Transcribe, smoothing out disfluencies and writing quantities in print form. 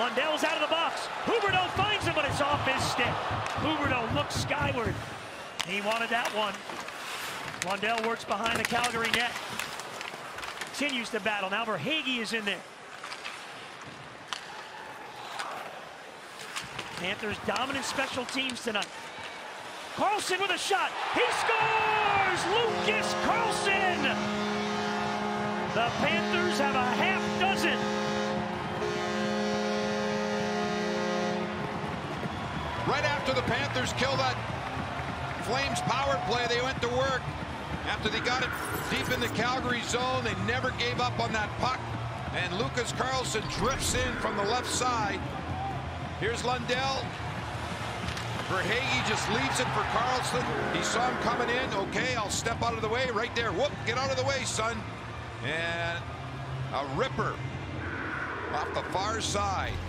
Lundell's out of the box. Huberdeau finds him, but it's off his stick. Huberdeau looks skyward. He wanted that one. Lundell works behind the Calgary net. Continues to battle. Now Verhaeghe is in there. Panthers dominant special teams tonight. Karlsson with a shot. He scores! Lucas Karlsson! The Panthers have a half dozen. Right after the Panthers killed that Flames power play, they went to work. After they got it deep in the Calgary zone, they never gave up on that puck. And Lucas Karlsson drifts in from the left side. Here's Lundell. Verhaeghe just leaves it for Karlsson. He saw him coming in. Okay, I'll step out of the way. Right there. Whoop, get out of the way, son. And a ripper off the far side.